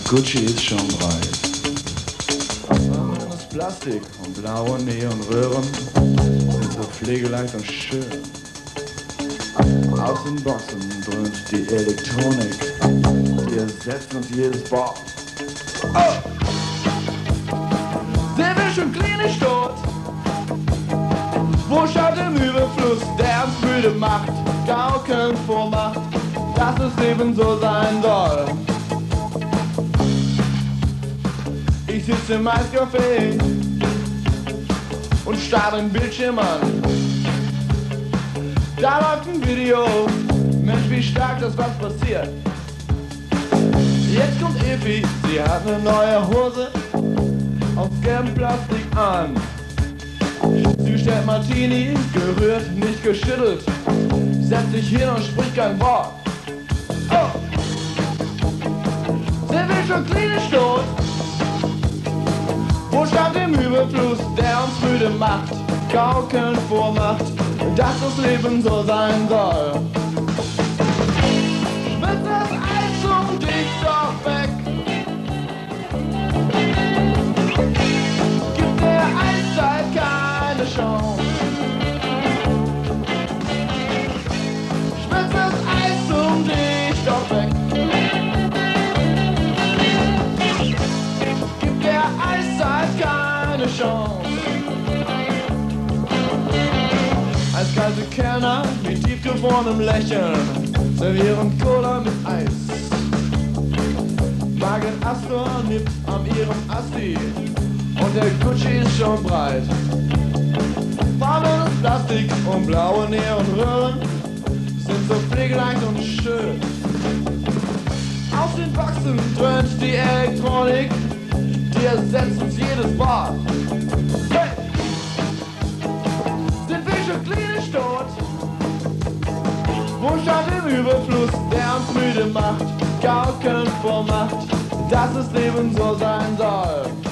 Gucci ist schon breit. Das Plastik und blaue Neonröhren sind so pflegeleicht und schön. Aus den Boxen dröhnt die Elektronik, die ersetzt uns jedes Wort. Oh! Sind wir schon klinisch tot? Wo schaut im Überfluss, der uns müde macht, gaukeln vormacht, dass das Leben so sein soll? Ich sitze im Eiscafe und starre den Bildschirm an. Da läuft ein Video, Mensch, wie stark das was passiert. Jetzt kommt Evi, sie hat eine neue Hose aus gelbem Plastik an. Sie stellt Martini, gerührt, nicht geschüttelt, setzt sich hin und spricht kein Wort. Oh! Sind wir schon klinisch tot? Wo stand im Überfluss, der uns müde macht, gaukeln vormacht, dass das Leben so sein soll? Wird das Eis um dich doch weg? Gibt der Eiszeit keine Chance? Schmilzt das Eis um dich doch weg? Gibt der Eiszeit keine Chance? Eiskalte Kellner mit tiefgefrorenem Lächeln servieren Cola mit Eis. Margit Astor nippt an ihrem Asti und der Gucci ist schon breit. Farbenes Plastik und blaue Neonröhren sind so pflegeleicht und schön. Aus den Boxen dröhnt die Elektronik, die ersetzt uns jedes Wort. Hey! Sind wir schon klinisch tot? Wo stand im Überfluss, der uns müde macht, gaukeln vormacht, dass das Leben so sein soll?